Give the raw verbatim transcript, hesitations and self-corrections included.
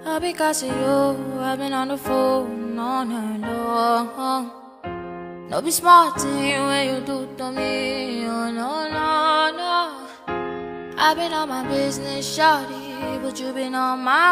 All because of you, I've been on the phone all night long. No be smart thing when you do to me, oh no, no, no. I've been on my business, shawty, but you been on my